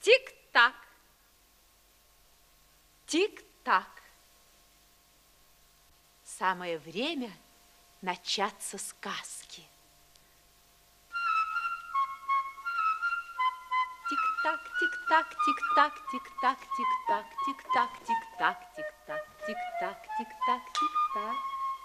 Тик-так. Тик-так. Самое время начаться сказки. Тик-так, тик-так, тик-так, тик-так, тик-так, тик-так, тик-так, тик-так, тик-так, тик-так, тик-так.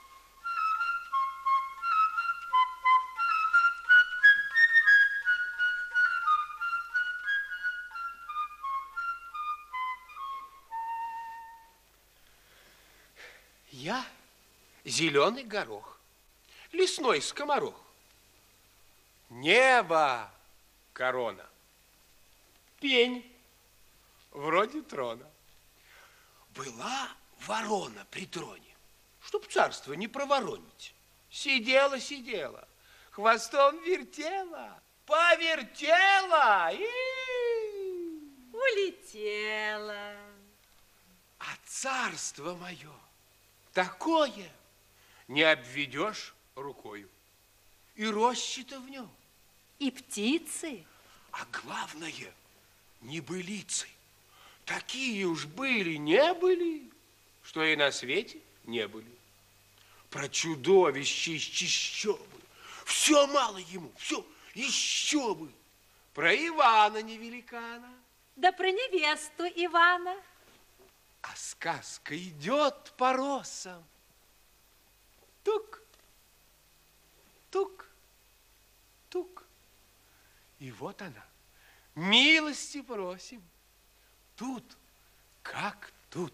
Я зеленый горох, лесной скоморох. Небо корона, пень вроде трона. Была ворона при троне, чтоб царство не проворонить. Сидела, хвостом вертела, повертела и Улетела. А царство мое такое не обведешь рукою. И рощи-то в нем. И птицы. А главное, небылицы. Такие уж были, не были, что и на свете не были. Про чудовище еще бы. Все мало ему, все еще бы. Про Ивана невеликана. Да про невесту Ивана. А сказка идет по росам. Тук, тук, тук. И вот она. Милости просим. Тут, как тут.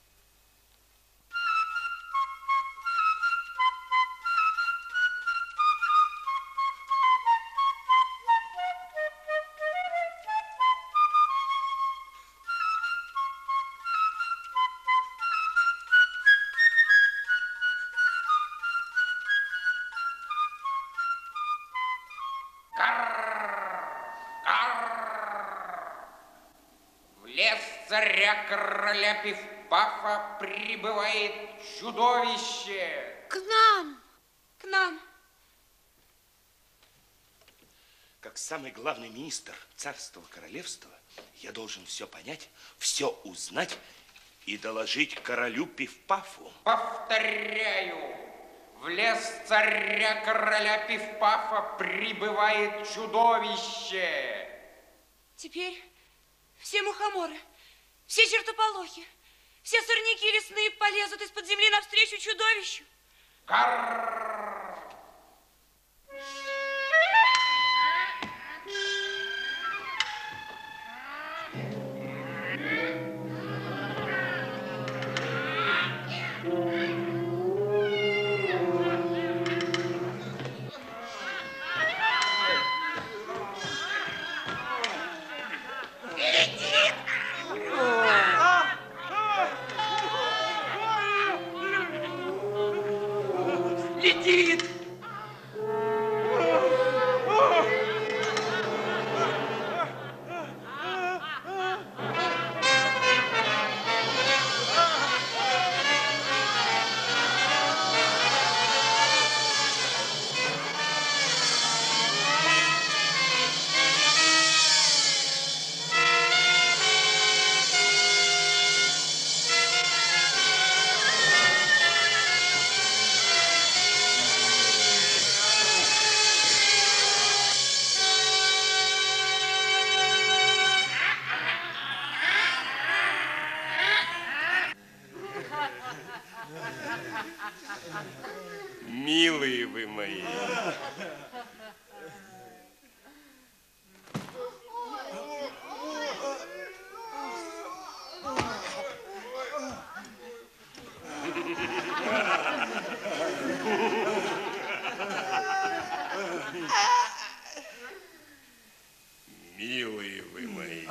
Царя короля Пиф-Пафа прибывает чудовище. К нам, к нам. Как самый главный министр царства королевства, я должен все понять, все узнать и доложить королю Пиф-Пафу. Повторяю, в лес царя короля Пиф-Пафа прибывает чудовище. Теперь все мухоморы, все чертополохи, все сорняки лесные полезут из-под земли навстречу чудовищу. Карр! Летит! Милые вы мои. Милые вы мои.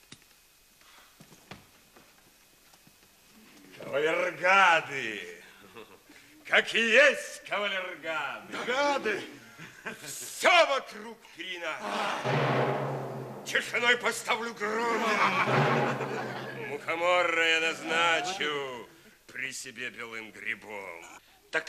Кавалергады, как и есть кавалергады. Гады! Все вокруг переиначу. Тишиной поставлю гром. Мухомора я назначу при себе белым грибом. Так.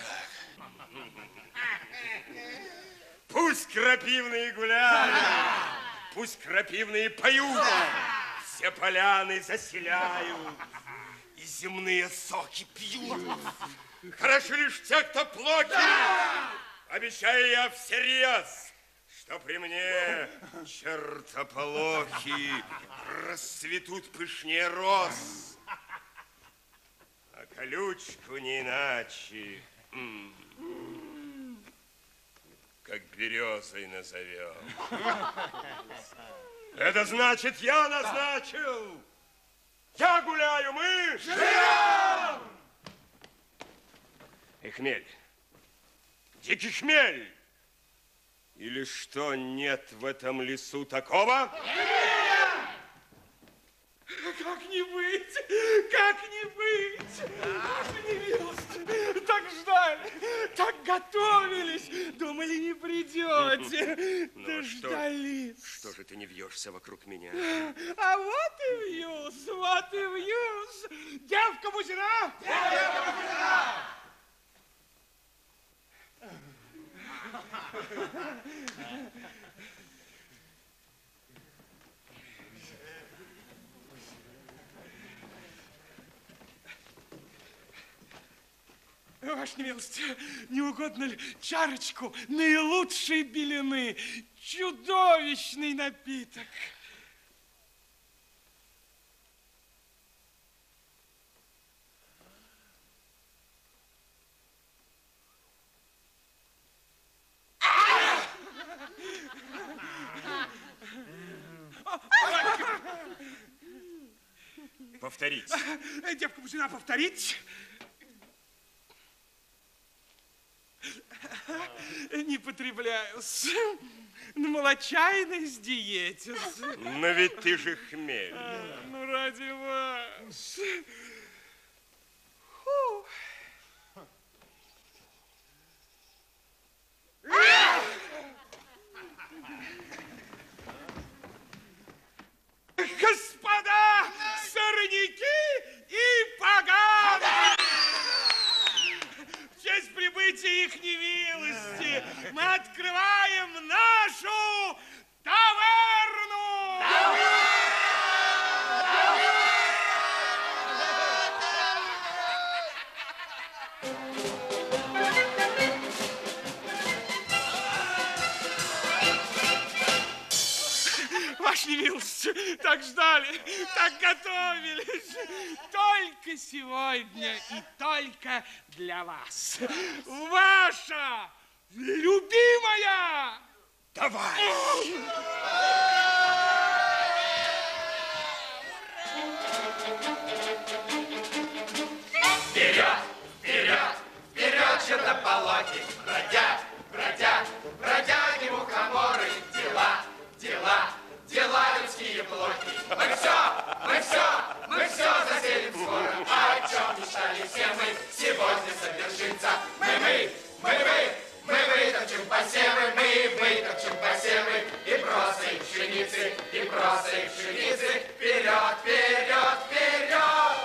Пусть крапивные гуляют, пусть крапивные поют, все поляны заселяют и земные соки пьют. Хороши лишь те, кто плохи. Обещаю я всерьез, что при мне чертополохи расцветут пышнее роз, а колючку не иначе, как березой назовем. Это значит, я назначил. Я гуляю, мы живем! И хмель. Дикий хмель. Или что, нет в этом лесу такого? Как не быть? Как не быть? Ваша невеста, так ждали, так готовились, думали, не придете. Дождались. Что же ты не вьешься вокруг меня? А вот и вьюсь, вот и вьюсь. Девка Бузина! Девка Бузина! Ваша милость, не угодно ли чарочку наилучшей белины? Чудовищный напиток. Повторить. Девка Бузина, повторить. Не потребляюсь. На молочайной диетис. Но ведь ты же хмель. Ну, ради вас. Фу. Господа, сорняки и поганы! В честь прибытия их немилости мы открываем нашу таверну! Ваша милость, так ждали, так готовились. Только сегодня и только для вас. Ваша любимая! Давай! Вперед, вперед, вперед, чертополохи! Бродят бродяги, мухоморы, дела людские плохи. Мы все заселим скоро, а о чем мечтали все мы, сегодня совершится. Мы вытопчем посевы, и просой пшеницы, вперед, вперед, вперед!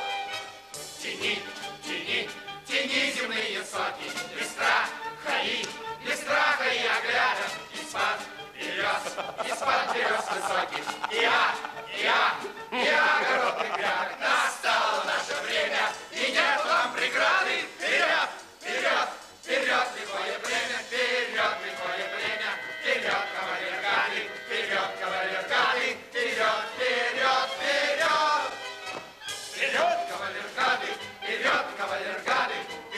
Тяни земные соки, листва хаи оглядом, из-под берез высоких, и огородных грядок. Настало наше время, и нет нам преграды. Вперед, лихое племя, вперед, кавалергады, вперед, кавалергады, вперед, кавалергады,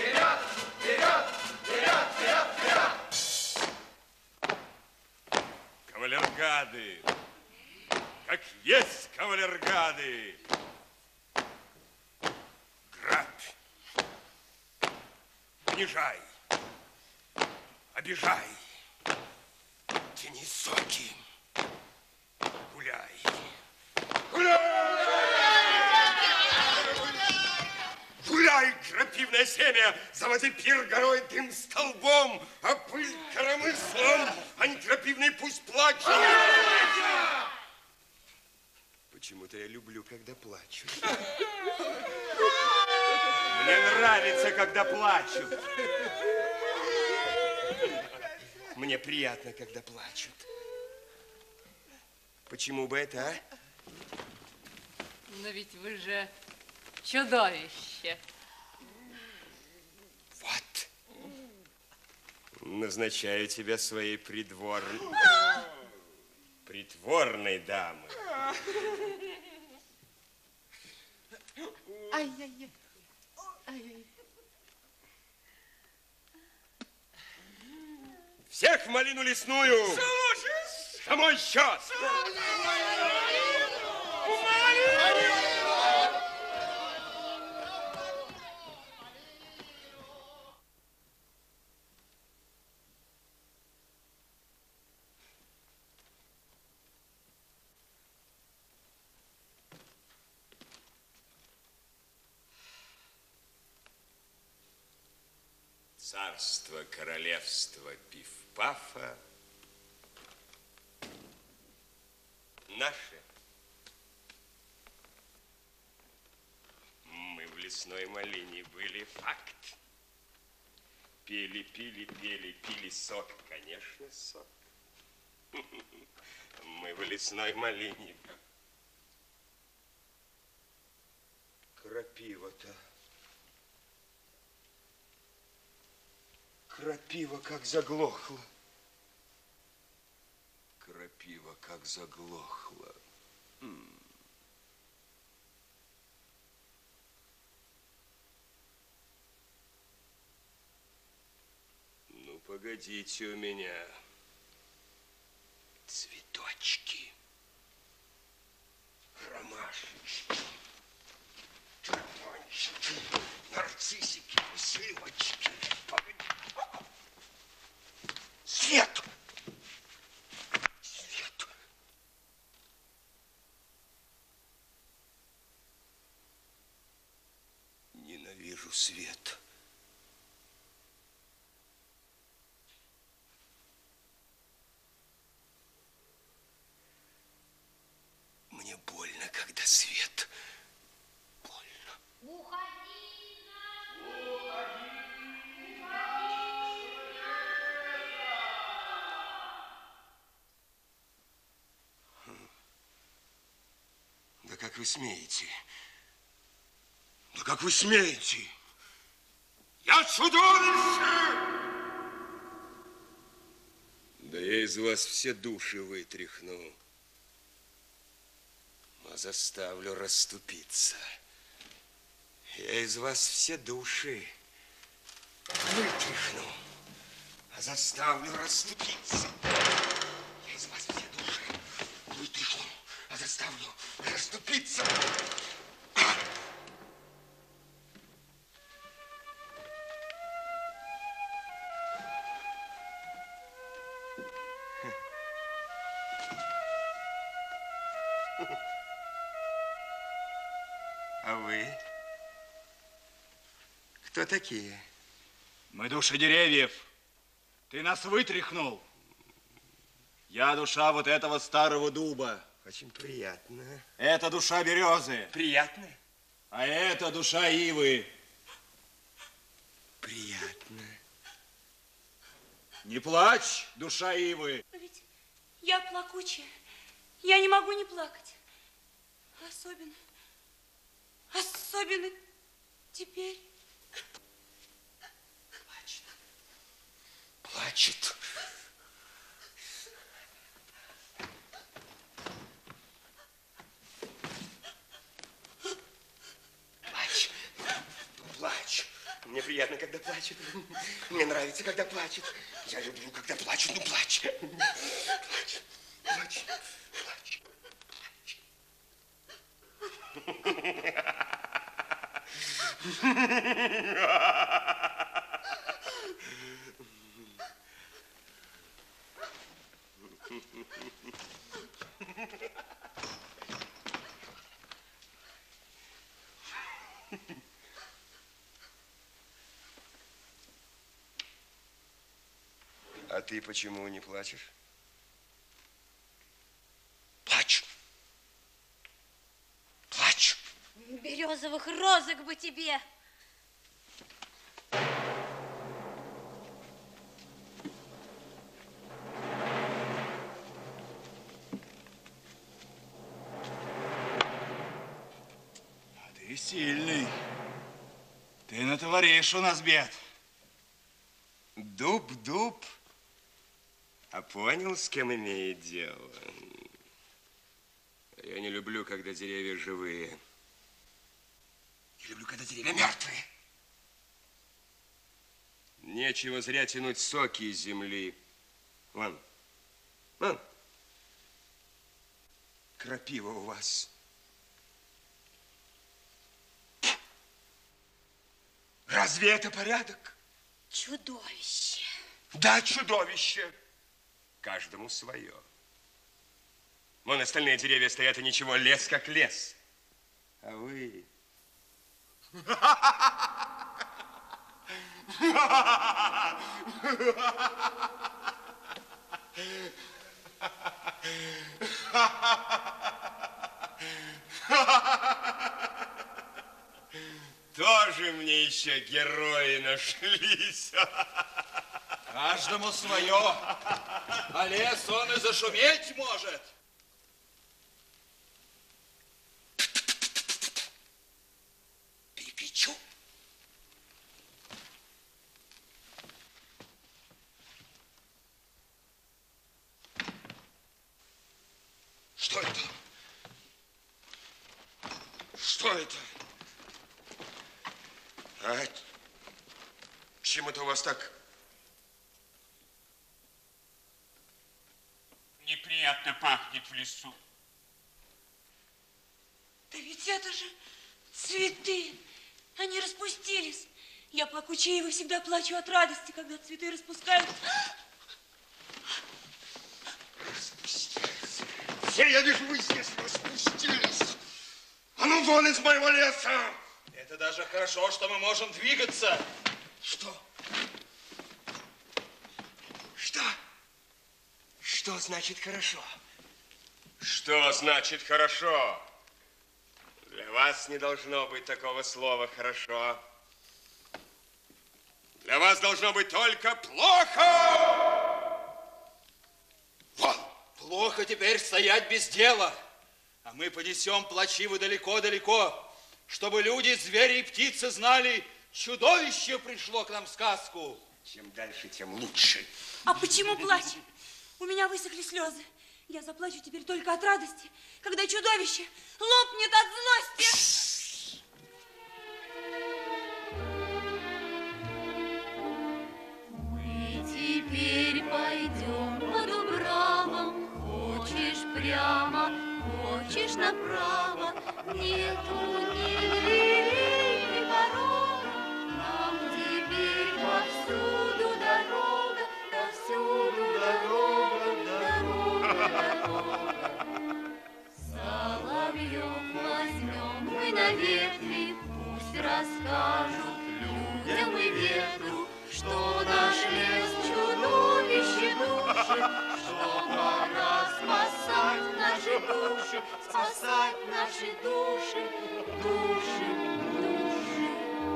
вперед. Кавалергады, как есть кавалергады. Грабь, унижай, обижай, тяни соки, гуляй. Гуляй, грабитель! противное семя, заводи пир горой, дым столбом, а пыль коромыслом, а некрапивный пусть плачет. Почему-то я люблю, когда плачут. Мне нравится, когда плачут. Мне приятно, когда плачут. Почему бы это, а? Но ведь вы же чудовище. Вот. Назначаю тебя своей придворной дамой. Ай-яй-яй. Ай-яй. Всех в малину лесную! За мой счет! Царство, королевство Пиф-Пафа наше. Мы в лесной малине были факт. Пили, пили, пели, пили сок. Конечно, сок. Мы в лесной малине. Крапива-то. Крапива как заглохла. Крапива как заглохла. Ну, погодите у меня. Цветочки. Ромашечки. Тюльпанчики. Нарциссики. Сливочки. Погоди. Свет! Свет! Ненавижу свет. Мне больно, когда свет. Больно. Да как вы смеете? Да как вы смеете? Я чудовище! Да я из вас все души вытряхну, а заставлю расступиться. Я из вас все души вытряхну, а заставлю расступиться. Я из вас все души вытряхну, а заставлю расступиться. А вы? Кто такие? Мы души деревьев. Ты нас вытряхнул. Я душа вот этого старого дуба. Очень приятно. Это душа березы. Приятно? А это душа ивы. Приятно. Не плачь, душа ивы. Но ведь я плакучая. Я не могу не плакать. Особенно теперь. Плачет. Плачет. Плачь. Плачь. Мне приятно, когда плачет. Мне нравится, когда плачет. Я люблю, когда плачет. Ну, плачь. Плачь. Плачь. Плачь. А ты почему не плачешь? Плачь. Плачь. Березовых розок бы тебе. А ты сильный. Ты натворишь у нас бед. Дуб. А понял, с кем имеет дело? Я не люблю, когда деревья живые. Я люблю, когда деревья мертвые. Нечего зря тянуть соки из земли. Вон. Крапива у вас. Разве это порядок? Чудовище. Да, чудовище. Каждому свое. Вон остальные деревья стоят, и ничего, лес как лес. А вы... Тоже мне еще герои нашлись. Каждому свое. А лес он и зашуметь может. Перекричу. Что это? Что это? А чем это у вас так? Неприятно пахнет в лесу. Да ведь это же цветы. Они распустились. Я плакучая, и всегда плачу от радости, когда цветы распускаются. Распустились. Все, я вижу, вы здесь распустились. А ну вон из моего леса! Это даже хорошо, что мы можем двигаться. Что? Что? Что значит хорошо? Что значит хорошо? Для вас не должно быть такого слова «хорошо». Для вас должно быть только «плохо». Вон, плохо теперь стоять без дела. А мы понесем плачиву далеко-далеко, чтобы люди, звери и птицы знали, чудовище пришло к нам в сказку. Чем дальше, тем лучше. А почему плачь? У меня высохли слезы. Я заплачу теперь только от радости, когда чудовище лопнет от злости. Мы теперь пойдем по дубравам. Хочешь прямо, хочешь направо. Нету ни дверей, ни порога. Нам теперь повсюду дорога, повсюду дорога, дорога. Соловьев возьмем мы на ветви, пусть расскажут людям и ветру, что наш лес чудовище душит, что пора спасать наши души, спасать наши души, души, души.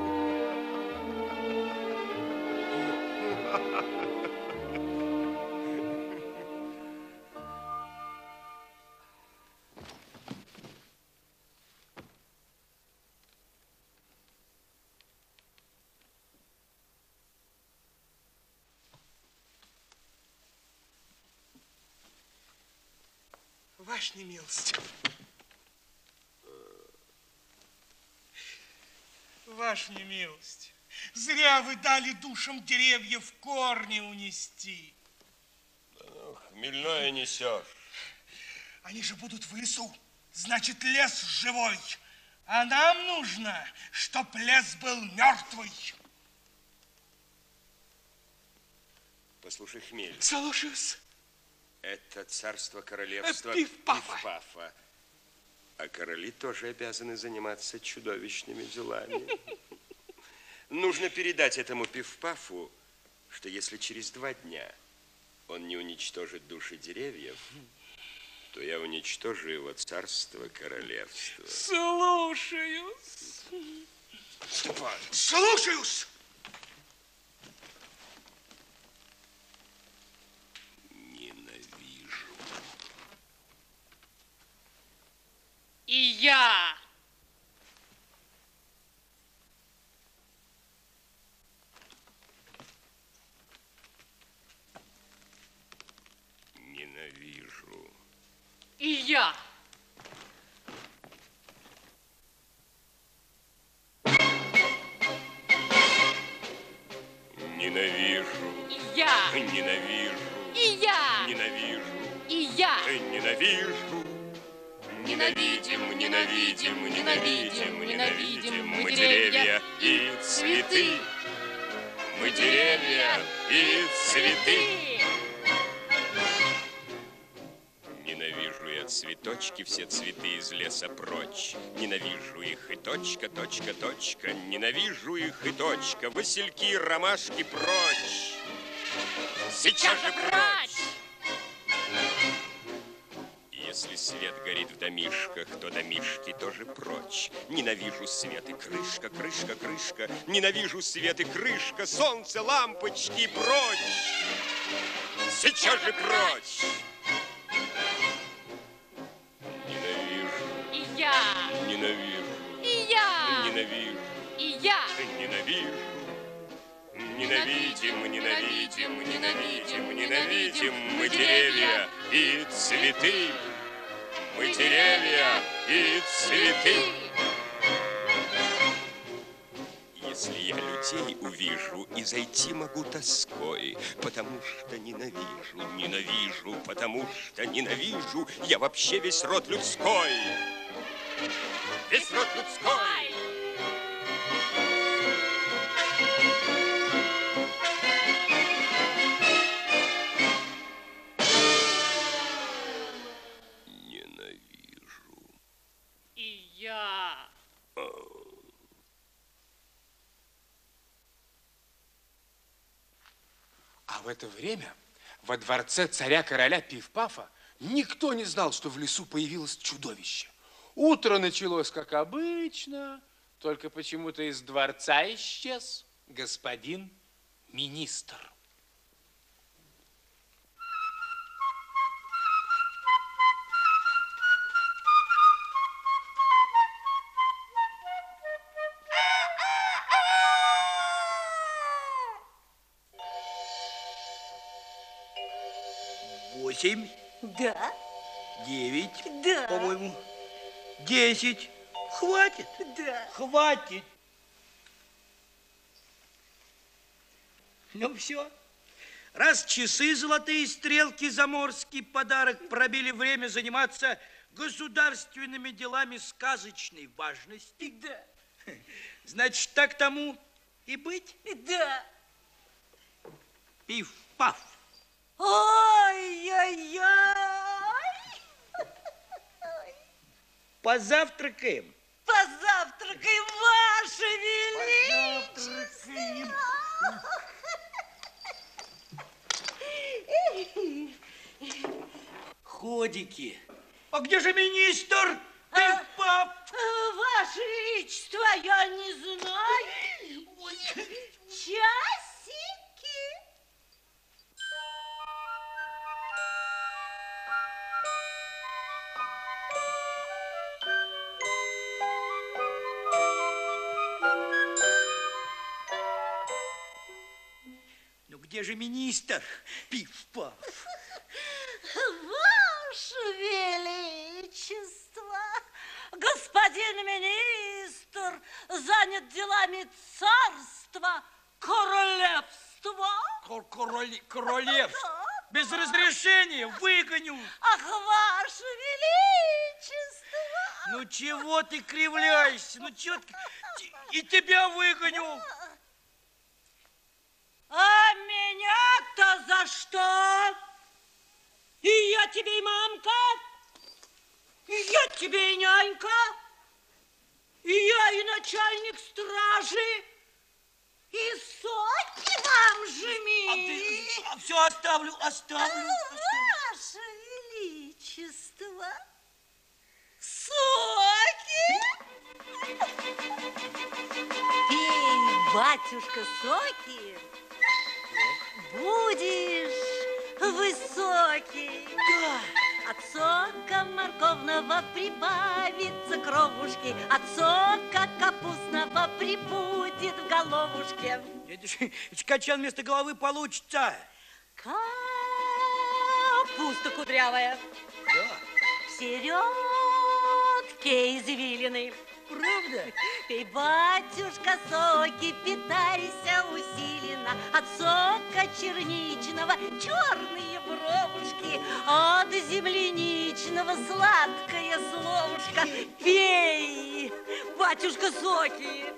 Ваша немилость. Ваша немилость, зря вы дали душам деревьев корни унести. Хмельное несешь. Они же будут в лесу, значит, лес живой. А нам нужно, чтоб лес был мертвый. Послушай, Хмель. Слушаюсь. Это царство королевства Пиф-пафа. А короли тоже обязаны заниматься чудовищными делами. Нужно передать этому Пиф-пафу, что если через 2 дня он не уничтожит души деревьев, то я уничтожу его царство, королевство. Слушаюсь. Ступай. Слушаюсь. Ненавижу. И я. Ненавижу. И я. Ненавижу. И я. Ненавижу. И я. Ненавижу. И я. Ненавижу. Ненавидим, ненавидим, ненавидим, ненавидим мы деревья и цветы. Мы деревья и цветы. Ненавижу я цветочки, все цветы из леса прочь. Ненавижу их и точка, точка, точка. Ненавижу их и точка. Васильки, ромашки прочь. Сейчас же прочь! Если свет горит в домишках, то домишки тоже прочь. Ненавижу свет и крышка, крышка, крышка. Ненавижу свет и крышка, солнце, лампочки прочь. Сейчас же прочь! Ненавижу. И я. Ненавижу. И я. Ненавижу. И я. Ненавижу. Ненавидим, ненавидим, ненавидим, ненавидим мы деревья и цветы. Мы деревья и цветы. Если я людей увижу, и зайти могу тоской, потому что ненавижу, ненавижу, потому что ненавижу я вообще весь род людской. Весь род людской. И я. А в это время во дворце царя-короля Пиф-Пафа никто не знал, что в лесу появилось чудовище. Утро началось, как обычно, только почему-то из дворца исчез господин министр. Восемь. Да. 9. Да. По-моему. 10. Хватит. Да. Хватит. Ну все. Раз часы золотые стрелки заморский подарок пробили время заниматься государственными делами сказочной важности. Да. Значит, так тому и быть. Да. Пиф-паф. Ой-ой-ой. Позавтракаем. Позавтракаем, Ваше Величество. Ходики. А где же министр? Пиф-паф. Ваше Величество, я не знаю. Часики. Ну где же министр? Пиф-паф. Ваше Величество, господин министр занят делами царства, королевства. Королевство. Без разрешения выгоню. Ах, Ваше Величество. Ну чего ты кривляешься? Ну чего ты... И тебя выгоню. А меня-то за что? И я тебе и мамка, и я тебе и нянька, и я и начальник стражи, И соки вам жми. Все оставлю. Ваше Величество, соки. Пей, батюшка, соки. Будешь высокий. Да. От сока морковного прибавится кровушки, от сока капустного прибудет в головушке. Это ж качан вместо головы получится. Капуста кудрявая. Да. В середке извилины. Правда? Пей, батюшка, соки, питайся усиленно. От сока черничного черные бровушки, от земляничного сладкая словушка. Пей, батюшка, соки.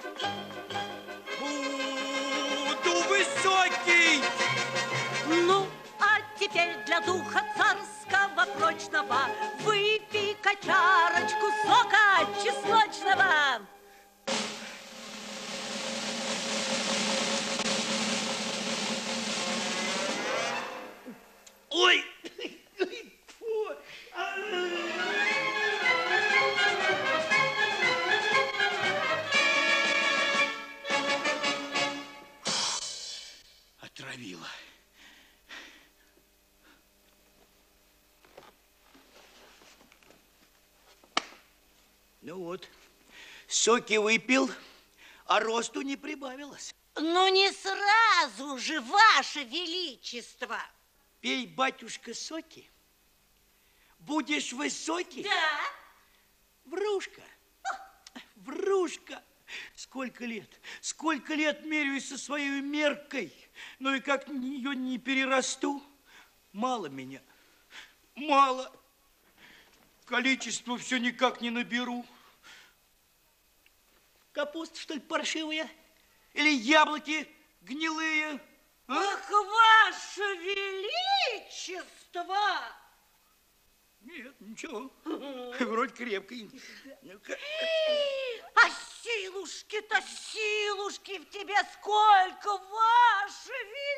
Буду высокий. Ну, а теперь для духа царского прочного выпей-ка чарочку сока чесночного. Ой! Отравила. Ну вот, соки выпил, а росту не прибавилось. Ну, не сразу же, Ваше Величество. Пей, батюшка, соки, будешь высокий. Да. Врушка, врушка. Сколько лет меряюсь со своей меркой, но и как ее не перерасту. Мало меня, мало. Количество все никак не наберу. Капуста, что ли, паршивая? Или яблоки гнилые? А? Ах, Ваше Величество! Нет, ничего. Вроде крепкий. Ну-ка. А силушки-то, силушки в тебе сколько, Ваше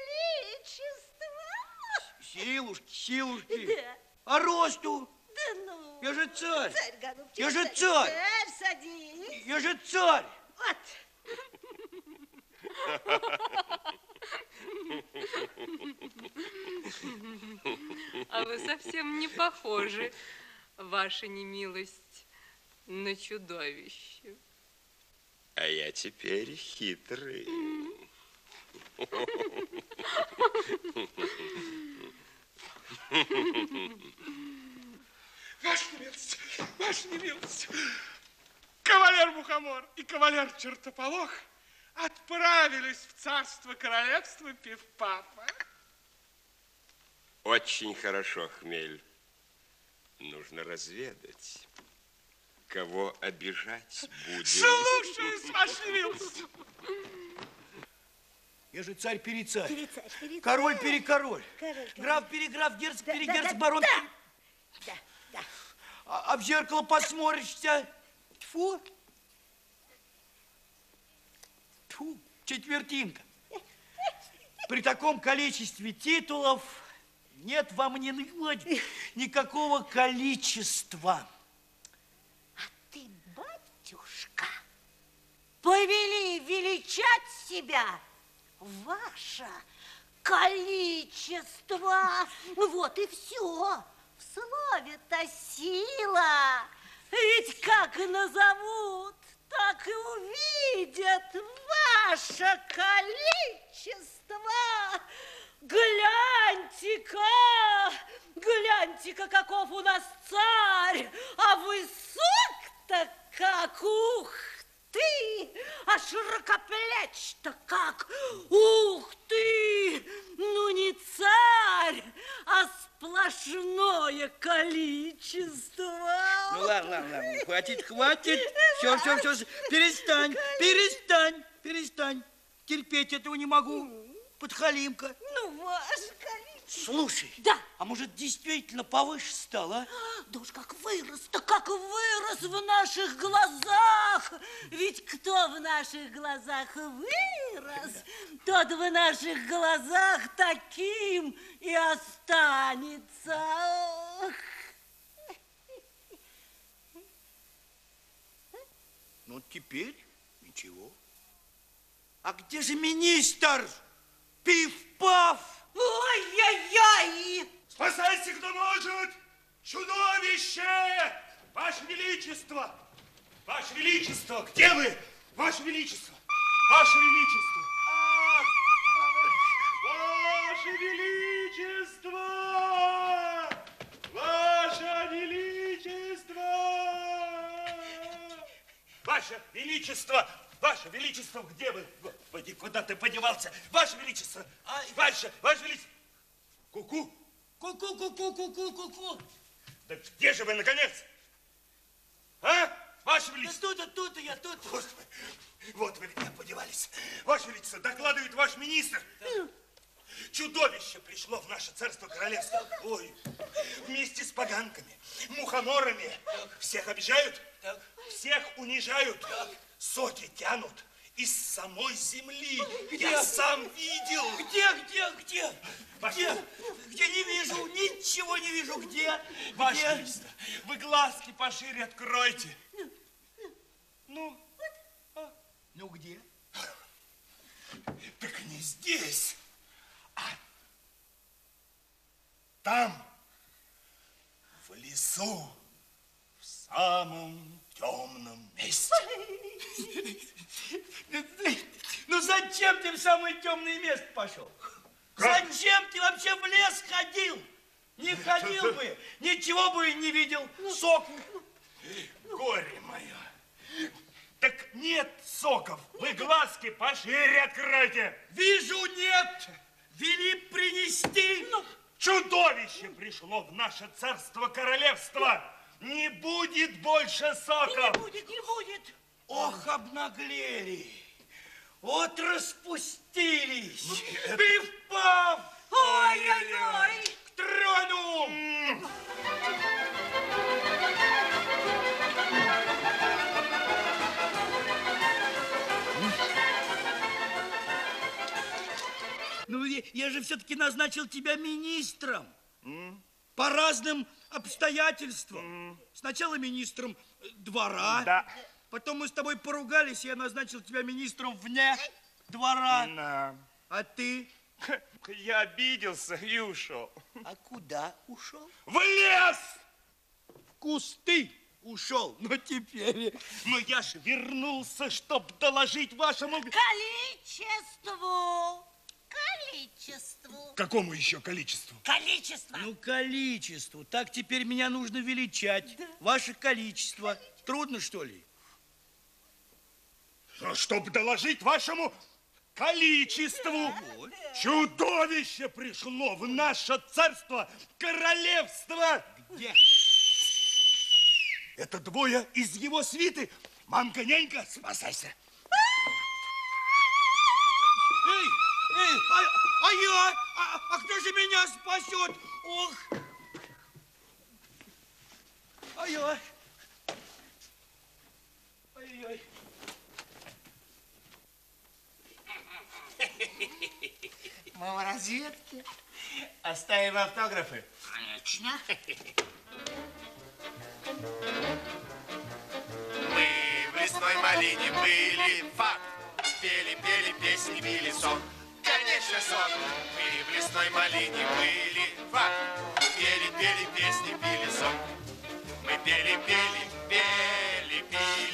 Величество! Силушки. Да. А росту? Да ну. Я же царь. Царь, голубчик, Я же царь. царь. Царь, садись. Я же царь. Вот. А вы совсем не похожи, ваша немилость, на чудовище. А я теперь хитрый. Ваша немилость, кавалер Мухомор и кавалер Чертополох отправились в царство королевства Пиф-Пафа. Очень хорошо, Хмель. Нужно разведать, кого обижать будем. Слушаюсь, ваша немилость. Я же царь-перецарь. Перецарь, перецарь. Король-перекороль. Король. Граф-переграф, герцог-перегерцог, Да, барон. Да, да. А в зеркало посмотришься. Тьфу. Тьфу, четвертинка. При таком количестве титулов нет во мне никакого количества. А ты, батюшка, повели величать себя ваше количество. Вот и все. В слове-то сила. Ведь как назовут, так и увидят ваше количество. Гляньте-ка, каков у нас царь, а высок-то как, ух ты, а широкоплеч-то как, ух ты, ну не царь, а сплошное количество. Ну ладно, хватит. Все, перестань. Терпеть этого не могу. Подхалимка. Ну, ваше количество. Слушай, Да. а может действительно повыше стал, а? Да уж как вырос в наших глазах. Ведь кто в наших глазах вырос, тот в наших глазах таким и останется. Ох. Ну, теперь ничего. А где же министр? Пиф-паф! Ой-яй-яй! Спасайся, кто может! Чудовище! Ваше Величество! Ваше Величество! Где вы? Ваше Величество! Ваше Величество! Ваше Величество! Ваше Величество! Ваше Величество! Ваше Величество, где вы? Господи, куда ты подевался? Ваше Величество! Ваше Величество! Ку-ку! Ку-ку-ку-ку-ку-ку-ку-ку! Да где же вы, наконец? А? Ваше Величество! Да тут я тут. Господи, вот вы где подевались. Ваше Величество, докладывает ваш министр. Чудовище пришло в наше царство королевство. Ой, вместе с поганками, мухоморами. Всех обижают, всех унижают. Соки тянут из самой земли. Я сам видел. Где? Где не вижу, ничего не вижу. Где? Ваше Величество, вы глазки пошире откройте. Ну где? Так не здесь, а там, в лесу, в самом темном месте. Ну зачем ты в самое темное место пошел? Как? Зачем ты вообще в лес ходил? Не ходил бы, ничего бы и не видел. Сок. Горе мое. Так нет соков. Вы глазки пошире откройте. Вижу, нет. Вели принести. Чудовище пришло в наше царство королевство. Не будет больше соков. Не будет. Ох, обнаглели. Вот распустились. Пиф-паф. Ой-ой-ой. К трону. Ну, я же все-таки назначил тебя министром. По разным обстоятельствам. Сначала министром двора. Да. Потом мы с тобой поругались, и я назначил тебя министром вне двора. Да. А ты? Я обиделся и ушел. А куда ушел? В лес! В кусты ушел. Но теперь... Но я ж вернулся, чтоб доложить вашему... Количеству. Какому еще количеству? Количество. Ну, количеству. Так теперь меня нужно величать. Да. Ваше количество. Трудно, что ли? Чтоб доложить вашему количеству. Вот. Чудовище пришло в наше царство, королевство. Где? Это двое из его свиты. Мамка, нянька, спасайся. Эй, а кто же меня спасет? Ох. Ай-ой. Ай-ой. Мы в разведке. Оставим автографы. Конечно. Мы в лесной малине были, факт. Пели песни, били сон. Конечно, сон. Мы в лесной малине были, факт. Пели песни, били сон. Мы пели, пили.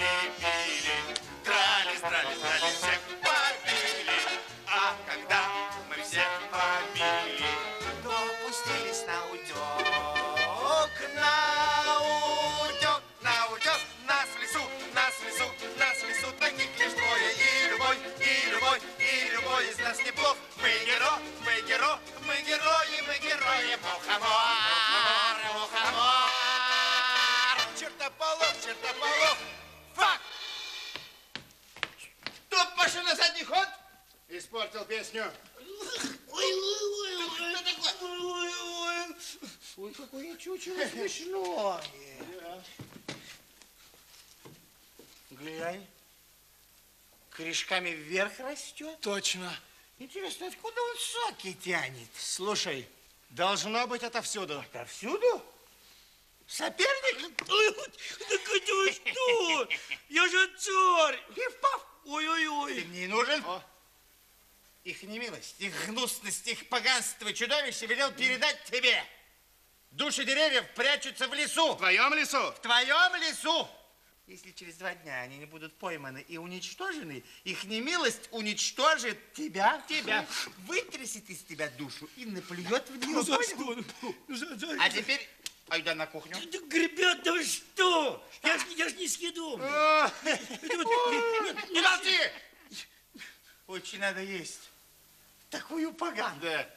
Дрались, всех побили. А когда мы всех побили, то пустились на утек. Нас в лесу, таких лишь двое. И любой из нас неплох. Мы герои, мухомор. Чертополох, факт. Кто пошел на задний ход? Испортил песню. Ой, Что такое? Ой, какое чучело смешное. Глянь, корешками вверх растет. Точно. Интересно, откуда он соки тянет? Слушай, должно быть отовсюду. Отовсюду? Соперник? Так это вы что? Я же царь. Пиф-паф. Ой-ой-ой. Ты мне не нужен? Их немилость, их гнусность, их поганство чудовище велел передать тебе. Души деревьев прячутся в лесу. В твоем лесу? В твоем лесу. Если через 2 дня они не будут пойманы и уничтожены, их немилость уничтожит тебя. Вытрясет из тебя душу и наплюет в нее. Ну за что? А теперь айда на кухню. Ребята, вы что? Я ж не съедобный. Не молчи! Очень надо есть такую поганую. Да.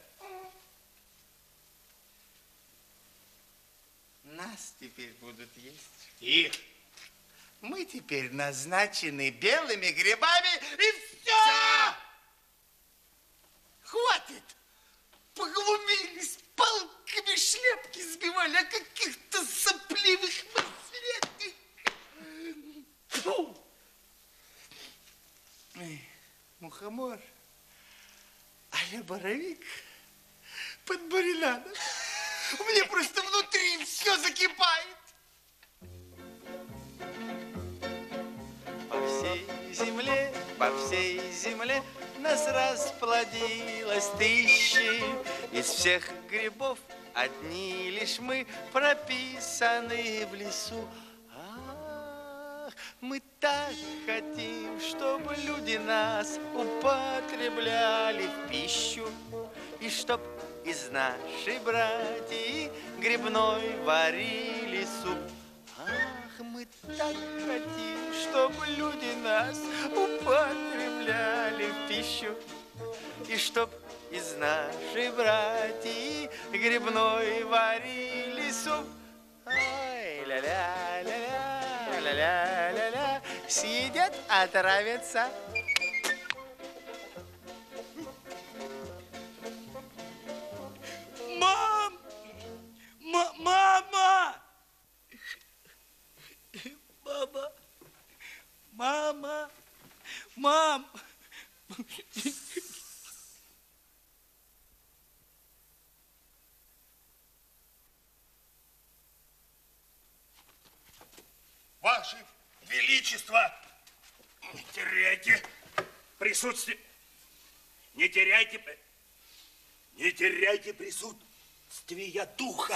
Нас теперь будут есть. Их. Мы теперь назначены белыми грибами, и все! Хватит! Поглумились, палками шляпки сбивали, а каких-то сопливых наследников. Фу! Эй, мухомор, а-ля боровик под бариладом. У меня просто внутри все закипает. По всей земле нас расплодилось тысячи. Из всех грибов одни лишь мы прописаны в лесу. Ах, мы так хотим, чтобы люди нас употребляли в пищу. И чтоб из нашей братьи грибной варили суп. Ах, мы так хотим, чтобы люди нас употребляли в пищу. И чтоб из нашей братьи грибной варили суп. Ай, ля-ля-ля-ля, ля-ля-ля-ля, съедят, отравятся. Мама! Мам! Ваше Величество, не теряйте присутствие. Не теряйте присутствия духа.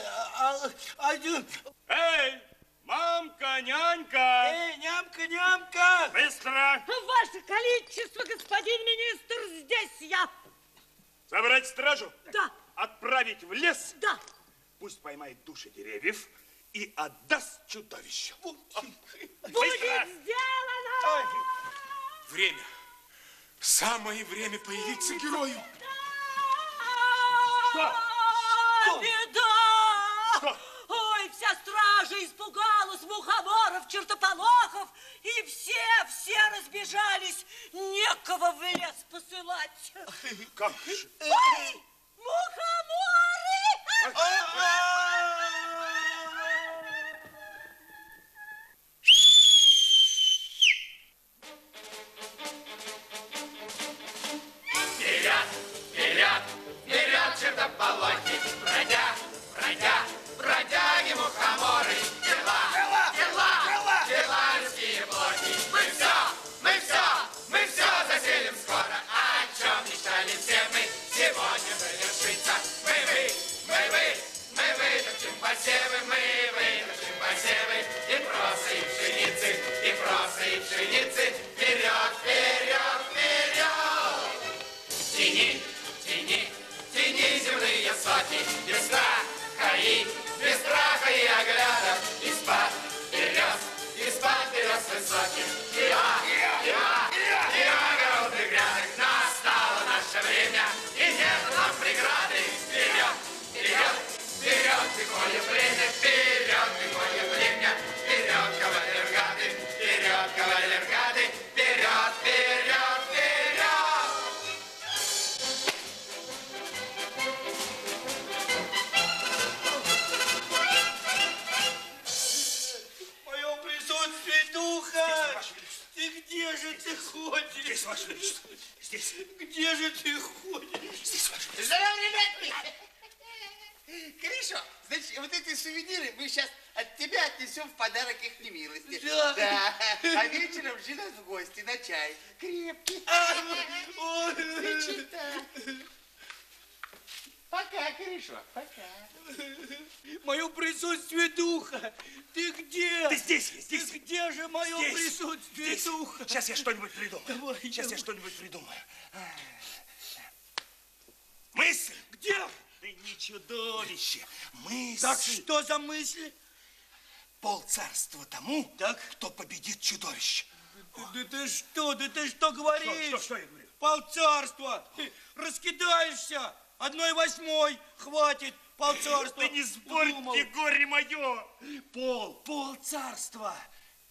Эй, мамка, нянька! Эй, нямка, нямка! Быстро! Ваше Количество, господин министр, здесь я. Собрать стражу? Да. Отправить в лес? Да. Пусть поймает души деревьев и отдаст чудовищу. Будет сделано! Время. Самое время появиться герою. Беда! Ой, вся стража испугалась мухоморов, чертополохов, и все разбежались. Некого в лес посылать. Как же? Ой, мухоморы! Вперед, чертополохи, бродяги, мухоморы, дела людские плохи. Мы все заселим скоро, о чем мечтали все мы, сегодня завершится. Мы Здесь. Где же ты ходишь? Здесь, Ваше Величество. Здорово, ребятки! Хорошо. Значит, вот эти сувениры мы сейчас от тебя отнесем в подарок их немилости. Да. Да. А вечером жди нас в гости на чай. Крепкий. Мечта. Пока, хорошо. Пока. Мое присутствие духа. Ты где? Ты здесь, здесь. Ты где же мое Здесь. присутствие Здесь. духа? Сейчас я что-нибудь придумаю. Давай, Сейчас давай. я что-нибудь придумаю. Мысль. Где? Ты не чудовище. Мысль. Так что за мысли? Полцарства тому, кто победит чудовище. Да ты что говоришь? Что я говорю? Полцарства. Ты раскидаешься. 1/8 хватит. Полцарства. Ты не спорь, Думал. горе мое. Полцарства.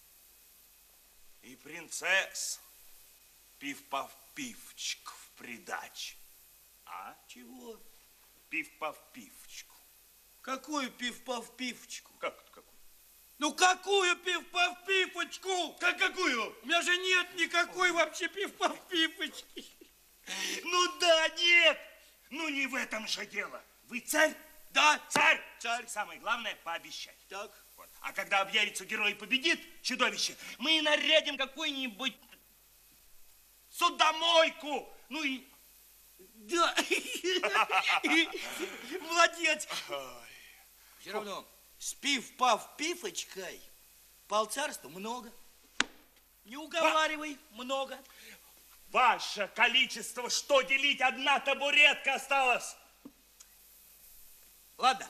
И принцесс пив-пав-пивчик в придаче. А? Чего? Пив-пав-пивчику. Какую пив-пав-пивочку? Как это какую? Ну какую пив-пав-пивочку? Как какую? У меня же нет никакой вообще пив-пав-пивочки. Ну да, нет. Ну не в этом же дело. Вы царь? Да. Царь. Царь. Самое главное пообещать. Так. Вот. А когда объявится герой и победит чудовище, мы нарядим какую-нибудь судомойку. Ну и... Да. Молодец. Все равно с пив-пав-пифочкой полцарства много. Не уговаривай, много. Ваше количество, что делить? Одна табуретка осталась. Ладно.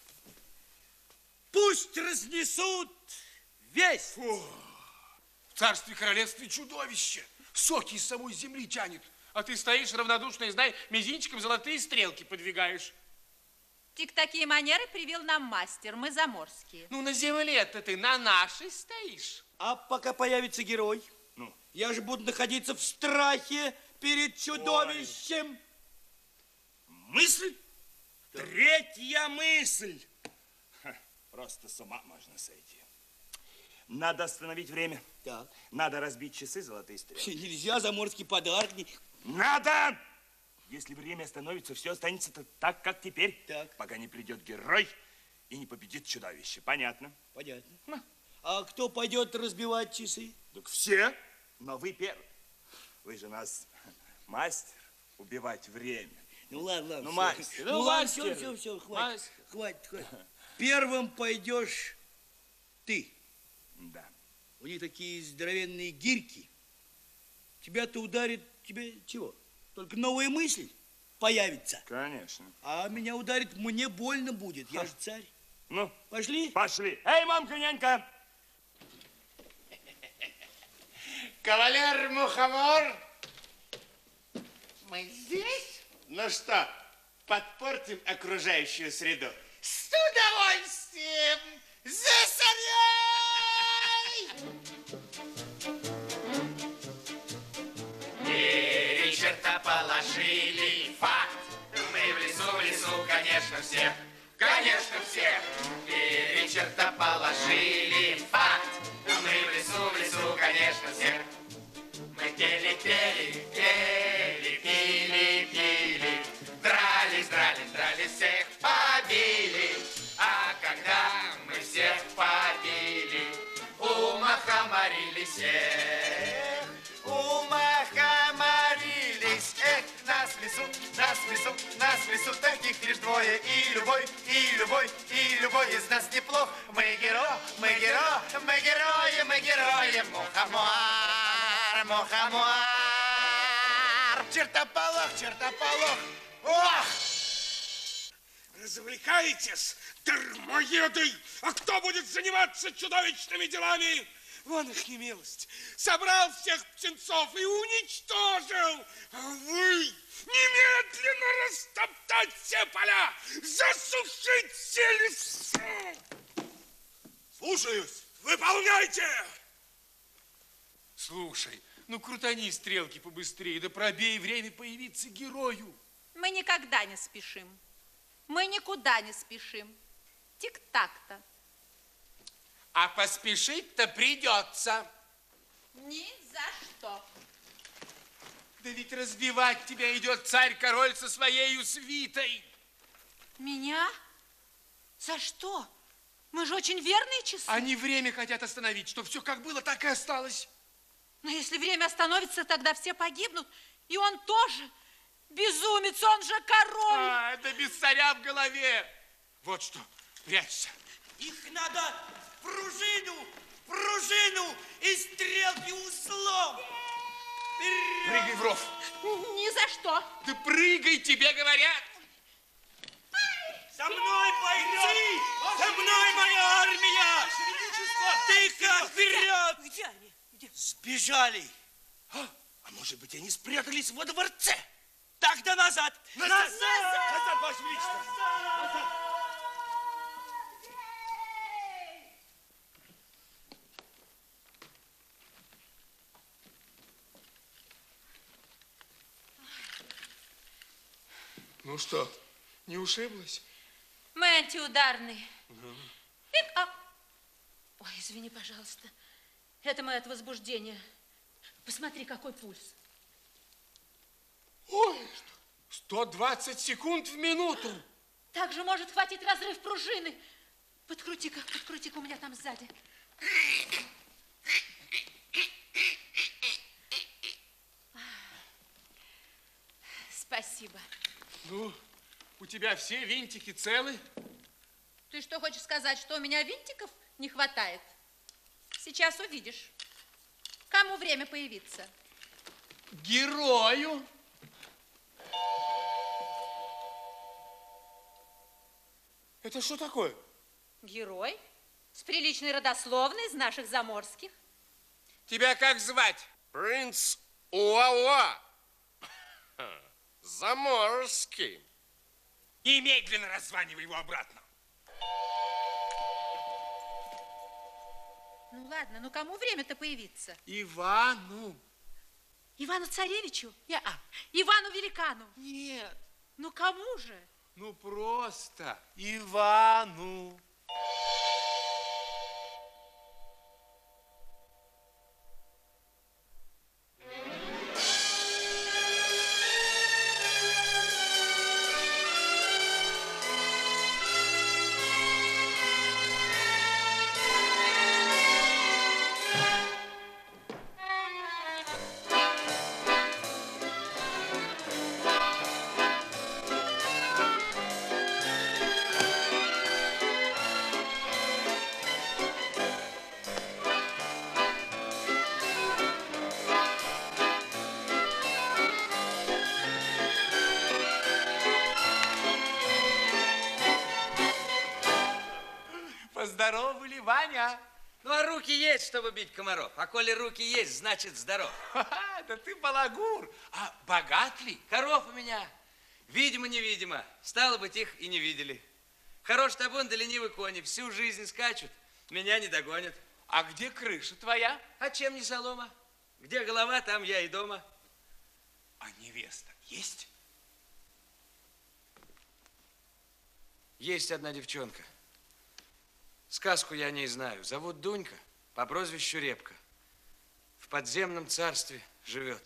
Пусть разнесут весь. В царстве королевстве чудовище. Соки из самой земли тянет. А ты стоишь равнодушно и, знай, мизинчиком золотые стрелки подвигаешь. Тик такие манеры привел нам мастер. Мы заморские. Ну, на земле-то ты на нашей стоишь. А пока появится герой, я же буду находиться в страхе перед чудовищем. Мысль? Третья мысль. Просто с ума можно сойти. Надо остановить время. Так. Надо разбить часы золотые стрелки. Нельзя, заморский подарок. Надо! Если время остановится, все останется так, как теперь. Так. Пока не придет герой и не победит чудовище. Понятно? Понятно. А кто пойдет разбивать часы? Так все, но вы первый. Вы же нас мастер убивать время. Ну ладно, Ну, всё. мастер. Ну ладно, все, хватит. Хватит. Первым пойдешь ты. Да. У них такие здоровенные гирьки. Тебя-то ударит, тебе чего? Только новая мысль появится. Конечно. А меня ударит, мне больно будет. Я же царь. Ну, пошли? Пошли. Эй, мамка, нянька! Кавалер Мухомор, мы здесь? Ну что, подпортим окружающую среду? С удовольствием! И Ричарда положили факт. Мы в лесу, конечно, всех. Конечно, всех. И Ричарда положили факт. Мы в лесу, конечно, всех. Мы пели, пили, дрались, всех побили. А когда мы всех побили, умахоморили всех. Умахоморились, эх, нас в лесу, таких лишь двое. И любой из нас неплох. Мы герои, мухомор. Чертополох. Ох! Развлекаетесь, дармоеды! А кто будет заниматься чудовищными делами? Вон их немилость. Собрал всех птенцов и уничтожил. А вы немедленно растоптать все поля, засушить все леса. Слушаюсь. Выполняйте. Слушай, ну крутани стрелки побыстрее, да пробей время появиться герою. Мы никогда не спешим. Мы никуда не спешим. Тик-так-то. А поспешить-то придется. Ни за что. Да ведь разбивать тебя идет царь-король со своей свитой. Меня? За что? Мы же очень верные часы. Они время хотят остановить, чтобы все как было, так и осталось. Но если время остановится, тогда все погибнут. И он тоже. Безумец, он же король. Это без царя в голове. Вот что, прячься. Их надо в пружину и стрелки узлом. Вперед! Прыгай в ров. Ни за что. Да прыгай, тебе говорят. За мной, бойцы! За мной моя армия! Ты-ка вперед! Где они? Где? Сбежали. А может быть, они спрятались во дворце? Тогда назад! Назад! Назад, Ваше Величество! Назад! Ну что, не ушиблась? Мы антиударные. Ой, извини, пожалуйста. Это мы от возбуждения. Посмотри, какой пульс. Ой, 120 секунд в минуту. Так же может хватить разрыв пружины. Подкрути-ка, у меня там сзади. Спасибо. Ну, у тебя все винтики целы? Ты что, хочешь сказать, что у меня винтиков не хватает? Сейчас увидишь. Кому время появиться? Герою. Это что такое? Герой? С приличной родословной из наших заморских. Тебя как звать? Принц Уауа. Заморский. Немедленно раззванивай его обратно. Ну ладно, ну кому время-то появиться? Ивану. Ивану Царевичу? Ивану Великану? Нет. Ну кому же? Ну просто Ивану. Поздоровали, Ваня. Ну, а руки есть, чтобы бить комаров. А коли руки есть, значит здоров. Да ты балагур. А богат ли? Коров у меня. Видимо-невидимо. Стало быть, их и не видели. Хорош табун да ленивый кони. Всю жизнь скачут, меня не догонят. А где крыша твоя? А чем не солома? Где голова, там я и дома. А невеста есть? Есть одна девчонка. Сказку я о ней знаю. Зовут Дунька, по прозвищу Репка. В подземном царстве живет.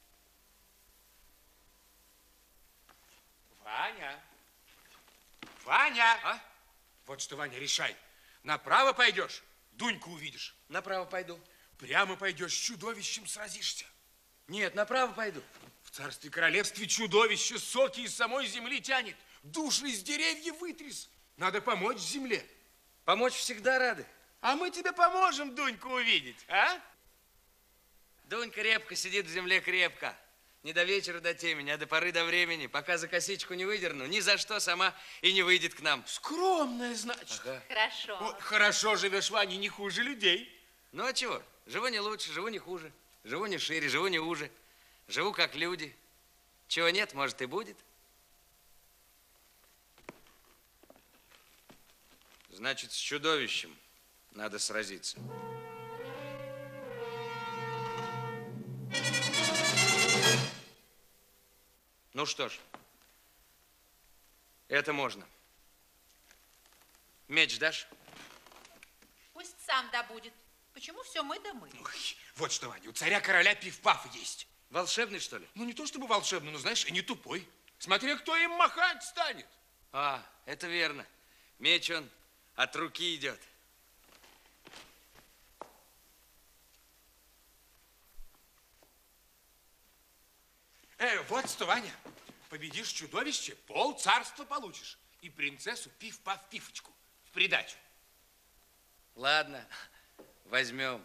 Ваня. Ваня. А? Вот что, Ваня, решай. Направо пойдешь, Дуньку увидишь. Направо пойду. Прямо пойдешь, с чудовищем сразишься. Нет, направо пойду. В царстве королевстве чудовище соки из самой земли тянет. Души из деревьев вытряс. Надо помочь земле. Помочь всегда рады. А мы тебе поможем Дуньку увидеть, а? Дунька Репка сидит в земле крепко. Не до вечера до темени, а до поры до времени. Пока за косичку не выдерну, ни за что сама и не выйдет к нам. Скромная, значит. Ага. Хорошо. Вот, хорошо живешь, Ваня, не хуже людей. Ну а чего? Живу не лучше, живу не хуже. Живу не шире, живу не уже. Живу как люди. Чего нет, может и будет. Значит, с чудовищем надо сразиться. Ну что ж, это можно. Меч дашь? Пусть сам добудет. Почему все мы да мы? Ой, вот что, Ваня, у царя-короля пиф-паф есть. Волшебный, что ли? Ну, не то чтобы волшебный, но, знаешь, и не тупой. Смотри, кто им махать станет. А, это верно. Меч он от руки идет. Вот что, Ваня, победишь чудовище, полцарства получишь. И принцессу Пиф-Паф-Пифочку в придачу. Ладно, возьмем.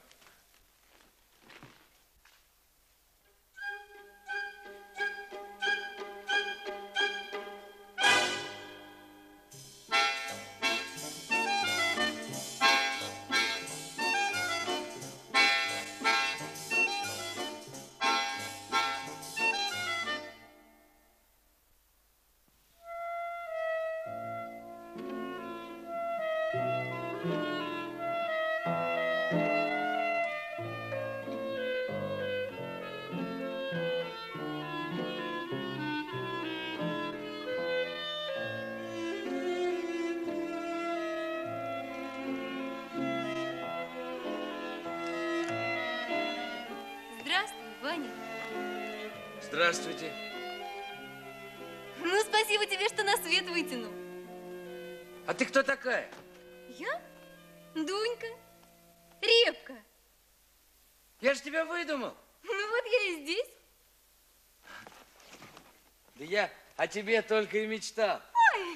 Здравствуйте. Ну, спасибо тебе, что на свет вытянул. А ты кто такая? Я? Дунька. Репка. Я же тебя выдумал. Ну вот я и здесь. Да я о тебе только и мечтал. Ой.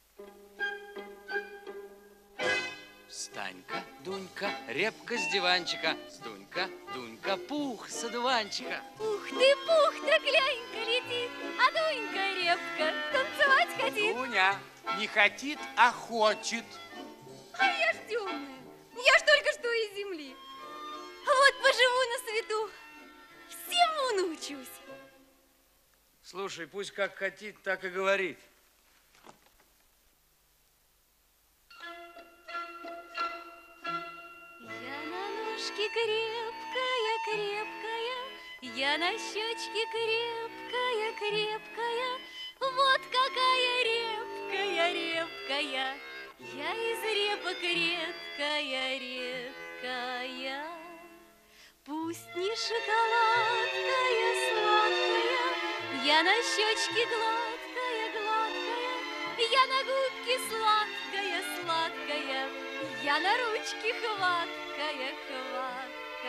Встань-ка, Дунька, репка с диванчика. Дунька, Дунька, пух с одуванчика. Ух ты, пух, так лянька летит, а Дунька, репка, танцевать хотит. Дуня не хотит, а хочет. А я ж темная, я ж только что из земли. Вот поживу на свету, всему научусь. Слушай, пусть как хотит, так и говорит. Крепкая, крепкая, я на щечке крепкая, крепкая, вот какая репкая, репкая, я из репок редкая, редкая. Пусть не шоколадкая, сладкая, я на щечке гладкая, гладкая, я на губке сладкая, сладкая, я на ручке хваткая, хваткая.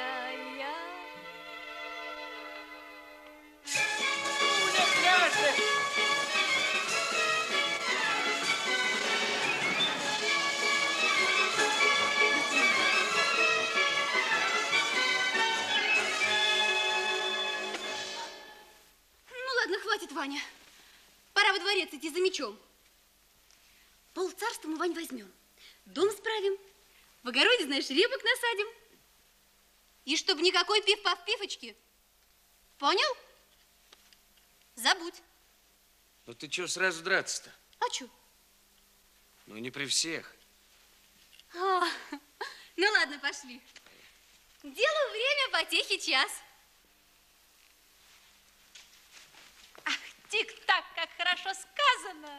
Дуня, пляшет! Ну ладно, хватит, Ваня. Пора во дворец идти за мечом. Полцарства мы, Вань, возьмем. Дом справим. В огороде, знаешь, репок насадим. И чтоб никакой пиф-паф-пифочки. Понял? Забудь. Ну ты чё сразу драться-то? А чё? Ну не при всех. А, ну ладно, пошли. Делу время, потехи час. Ах, тик-так, как хорошо сказано.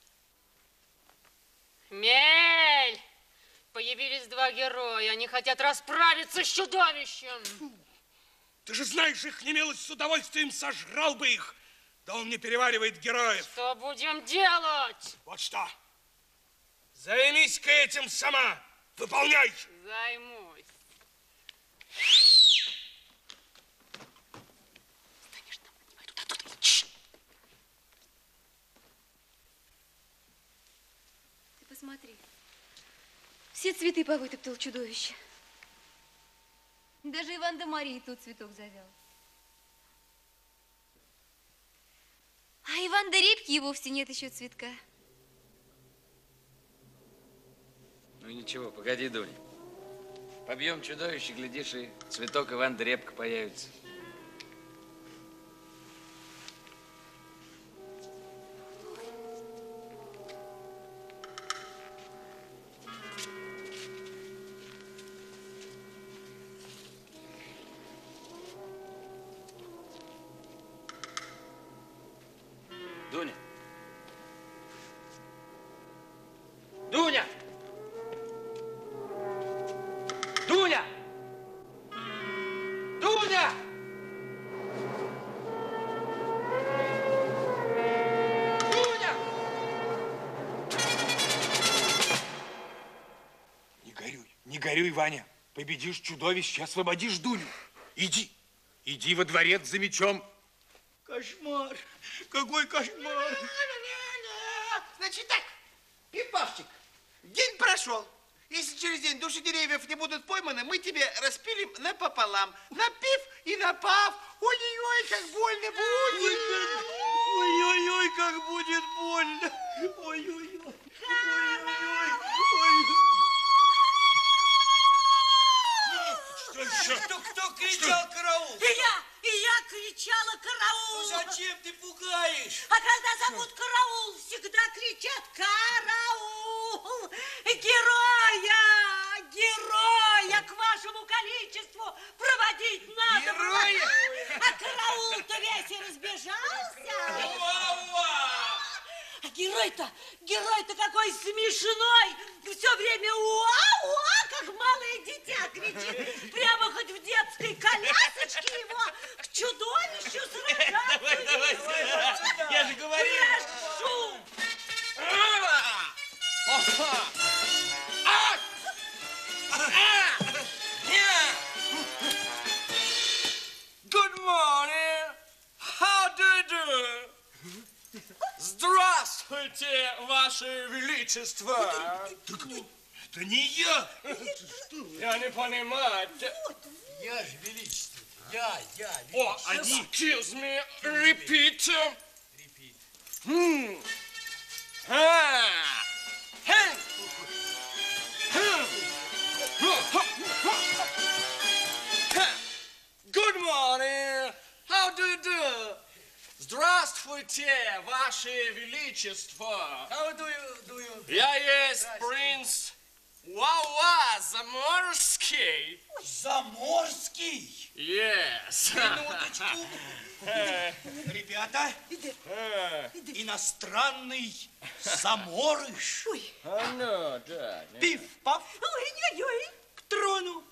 Мель! Появились два героя. Они хотят расправиться с чудовищем. Ты же знаешь, их немилость с удовольствием сожрал бы их. Да он не переваривает героев. Что будем делать? Вот что. Займись-ка этим сама. Выполняй. Займусь. Ты посмотри. Все цветы повытоптал чудовище. Даже Иван да Мария тут цветок завял. А Иван да Репки и вовсе нет еще цветка. Ну ничего, погоди, Дуня. Побьем чудовище, глядишь, и цветок Иван да Репка появится. Дуня! Дуня! Дуня! Дуня! горюй, Ваня. Победишь чудовище, освободишь Дуню. Иди, иди во дворец за мечом. Кошмар, какой кошмар. Значит так, Пипавчик, день прошел. Если через день души деревьев не будут пойманы, мы тебе распилим напополам. На пив и на пав. Ой-ой-ой, как больно будет. Ой-ой-ой, как будет больно. Ой-ой-ой. Что еще? Кто кричал караул? И я кричала караул. Ну зачем ты пугаешь? А когда зовут караул, всегда кричат караул. Героя к вашему количеству проводить надо. Героя? А караул-то весь и разбежался. А герой-то какой смешной. Все время уа-уа, как малое дитя кричит. Прямо хоть в детской колясочке его к чудовищу сражаться. Давай, я же говорил. Прошу. Good morning. How do you do? Здравствуйте, Ваше Величество. Это не я. Я не понимаю. Я же Величество. Я О, они. Excuse me, repeat. Good morning. How do you do? Здравствуйте, Ваше Величество. How do you? Я есть принц Уа-Уа Заморский. Заморский? Yes. Минуточку. Ребята, иностранный заморыш. Ну, да. Пиф-паф. Ой-ой-ой. К трону.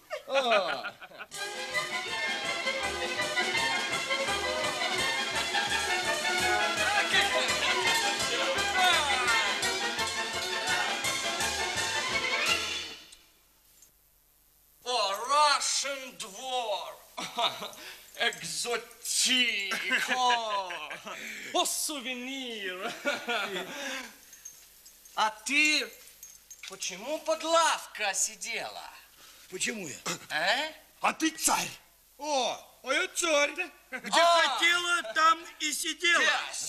Russian двор. Экзотик. О, сувенир. А ты почему под лавкой сидела? Почему я? А ты царь. А я царь. Где хотела, там и сидела.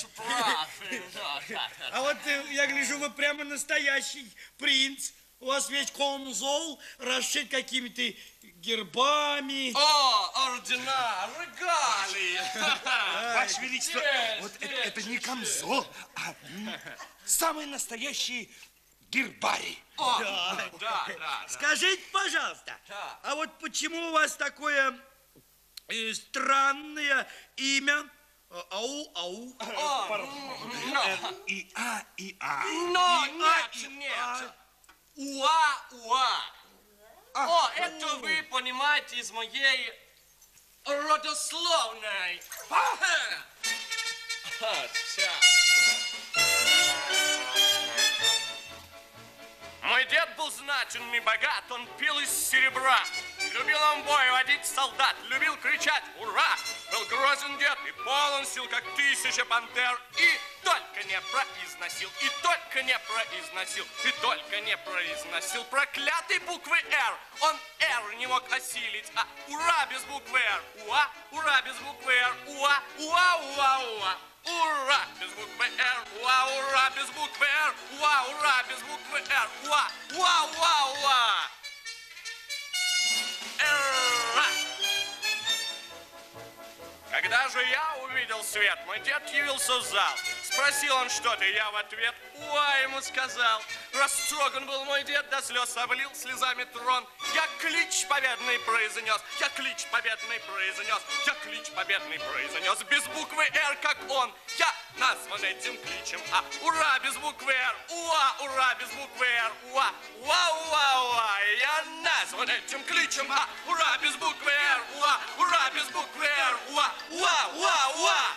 А вот я гляжу, вы прямо настоящий принц. У вас весь камзол расшит какими-то гербами. Ордена, регалии. Ваше Величество, вот это не камзол, а самый настоящий гербарий. Да. Скажите, пожалуйста, а вот почему у вас такое странное имя? Ау. И А. Но нет. Уа-уа. Это вы понимаете из моей родословной. Мой дед был знатен и богат, он пил из серебра. Любил он бой водить солдат, любил кричать «Ура!». Был грозен дед и полон сил, как 1000 пантер. И только не произносил, проклятый буквы «Р». Он «Р» не мог осилить, а «Ура» без буквы «Р». Ура без буквы «Р». Уа. Ура без буквы «Р». Ура без буквы «Р». Ура без буквы «Р». Уа. Когда же я увидел свет, мой дед явился в зал. Спросил он что-то, я в ответ «Уа» ему сказал. Растроган был мой дед, до слез облил слезами трон. Я клич победный произнес, без буквы «Р», как он. Я назван этим кличем, ура без буквы «Р». Ура без буквы «Р». Уа. Я назван этим кличем, ура без буквы «Р». Ура без буквы «Р». Уа.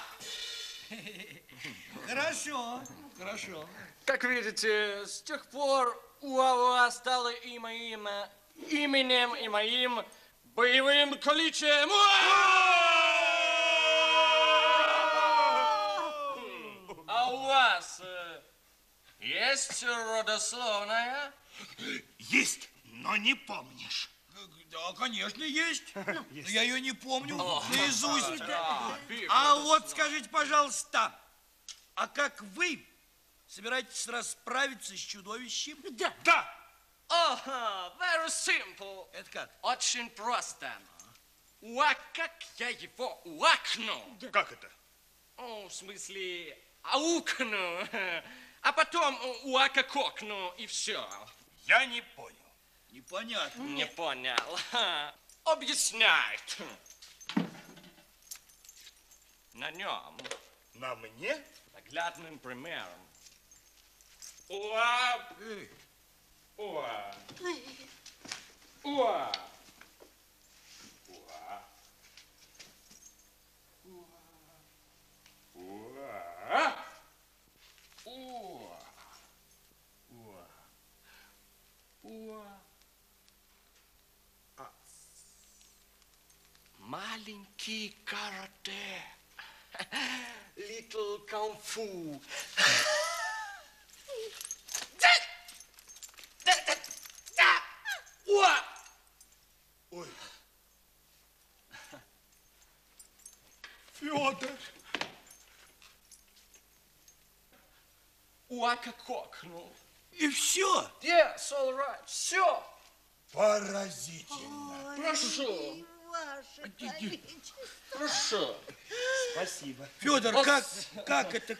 Хорошо. Как видите, с тех пор Уа стало и мое имя именем и моим боевым кличем. А у вас есть родословная? Есть, но не помнишь. Да, конечно, есть. Но я ее не помню наизусть. А вот скажите, пожалуйста, а как вы собираетесь расправиться с чудовищем? Да. Да. Very simple. Это как? Очень просто. Как я его уакну. Как это? В смысле, аукну. А потом уакококну, и все. Я не понял. Непонятно. Не понял. Объясняет. На нем. На мне? Наглядным примером. Уа! Уа! Уа! Уа! Уа! Уа! Уа! Уа! Маленький карате. Little кунг-фу. Ой. Федор. Уакококнул. И все? Yes, all right. Все. Поразительно. Прошу. Прошу. Спасибо. Федор, как это?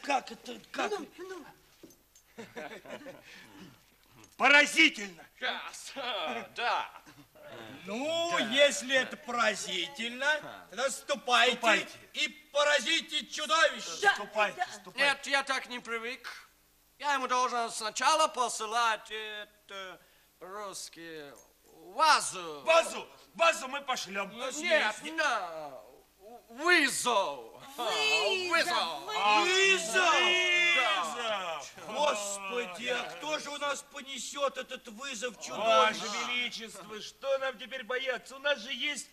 Поразительно. Yes. Да. Ну, если это поразительно, тогда ступайте и поразите чудовище. Ступайте. Нет, я так не привык. Я ему должен сначала посылать это по-русски вазу. Вазу мы пошлем. Нет, вызов. Вызов! Господи, а кто же у нас понесет этот вызов чудовища? Ваше Величество, что нам теперь бояться? У нас же есть...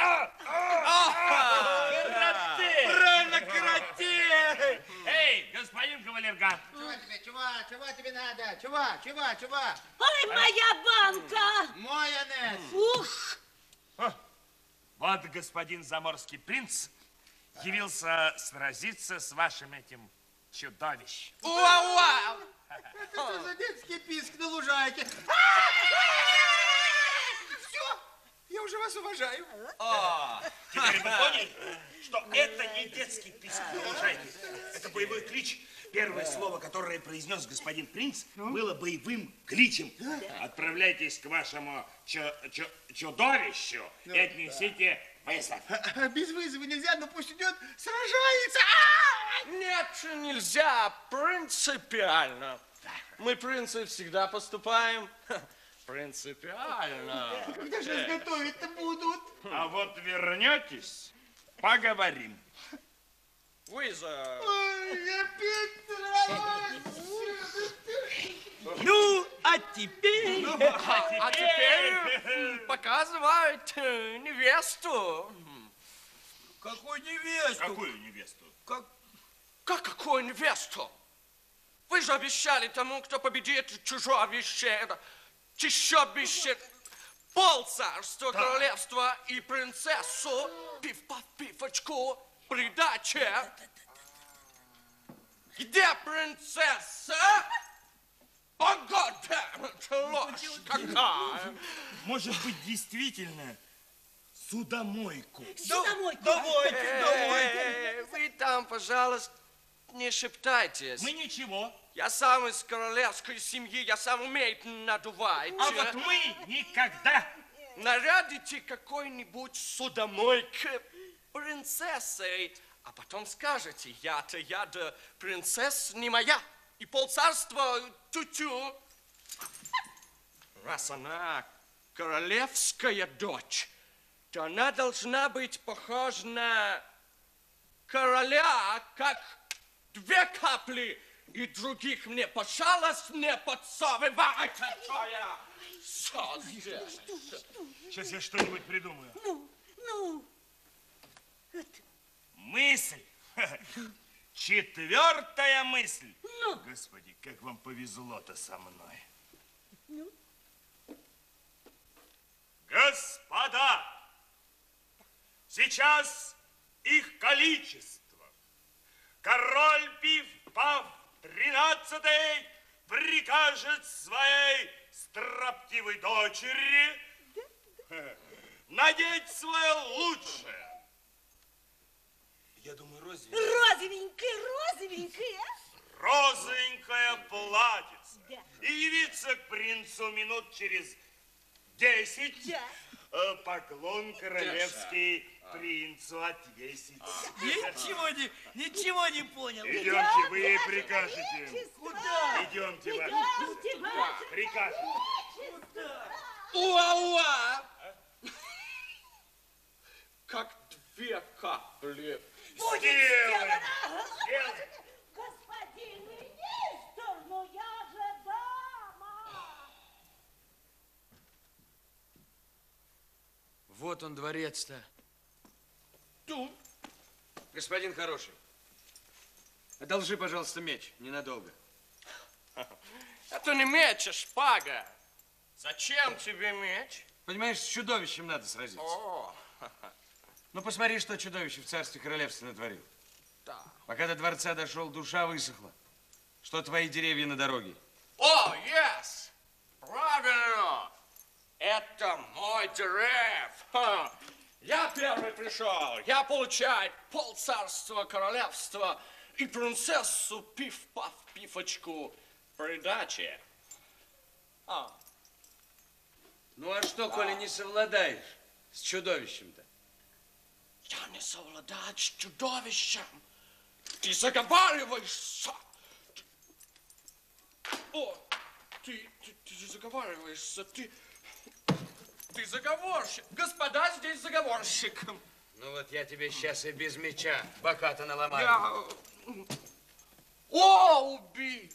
Карате! Правильно, карате! Эй, господин кавалергат! Чего тебе надо? Чего? Ой, моя банка! Майонез! Ух! Вот господин заморский принц явился сразиться с вашим этим чудовищем. Уа-уа! Это что за детский писк на лужайке? Все, я уже вас уважаю. Теперь вы поняли, что это не детский писк на лужайке. Это боевой клич. Первое слово, которое произнес господин принц, было боевым кличем. Отправляйтесь к вашему чудовищу и отнесите вызов. Без вызова нельзя, но пусть идет, сражается. Нет, нельзя, принципиально. Мы, принцы, всегда поступаем принципиально. Когда же нас готовить-то будут? А вот вернетесь, поговорим. Вызов. Ой, опять сражается. Ну, а теперь... А теперь показывает невесту. Какую невесту? Какую невесту? Как какую невесту? Вы же обещали тому, кто победит чужовище, чищобище, полцарства, королевства и принцессу, пиф-паф-пифочку, придаче. Где принцесса? Погода, ложь какая. Может быть, действительно, судомойку. Судомойку. Давайте. Вы там, пожалуйста, не шептайтесь. Мы ничего. Я сам из королевской семьи, я сам умею надувать. А вот мы никогда. Нарядите какой-нибудь судомойки принцессой, а потом скажете, я-то принцесса не моя, и полцарства тю-тю. Раз она королевская дочь, то она должна быть похожа на короля, как 2 капли, и других мне, пожалуйста, не подсовывайте. Сейчас я что-нибудь придумаю. Ну. Мысль. Четвертая мысль. Ну. Господи, как вам повезло-то со мной. Ну. Господа, сейчас их количество. Король Пиф-Паф 13-й прикажет своей строптивой дочери надеть свое лучшее. Я думаю, Розовенькое. розовенькое платьице. И явиться к принцу минут через 10. Поклон королевский принцу отвесить. Ничего не понял. Идемте, вы ей прикажете. Куда? Идемте, ваше. Прикажете. Уа-уа! Как две капли. Сделаем. Господин министр, но я же дама. Вот он, дворец-то. Тут. Господин хороший, одолжи, пожалуйста, меч ненадолго. Это не меч, а шпага. Зачем тебе меч? Понимаешь, с чудовищем надо сразиться. О, Ну, посмотри, что чудовище в царстве королевства натворил. да. Пока до дворца дошел, душа высохла. Что твои деревья на дороге? О, yes! Правильно! Это мой дерев. Я первый пришел. Я получаю полцарства королевства и принцессу Пиф-Паф-Пифочку придачи. Ну, а что, коли не совладаешь с чудовищем-то? Я не совладаю с чудовищем. Ты заговариваешься. О, ты заговариваешься. Ты заговорщик. Господа, здесь заговорщик. Ну вот я тебе сейчас и без меча бока-то наломаю. О, убит.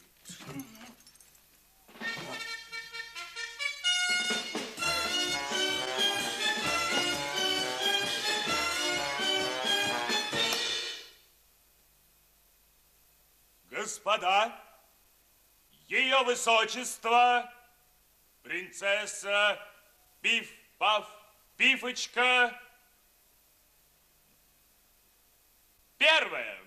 Господа, ее высочество, принцесса Пиф-Паф-Пифочка, первая.